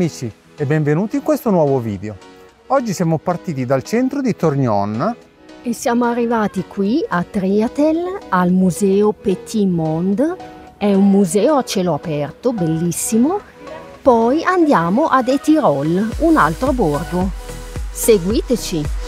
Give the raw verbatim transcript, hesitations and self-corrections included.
amici e benvenuti in questo nuovo video. Oggi siamo partiti dal centro di Torgnon e siamo arrivati qui a Triatel al museo Petit Monde. È un museo a cielo aperto, bellissimo. Poi andiamo ad Étirolles, un altro borgo. Seguiteci!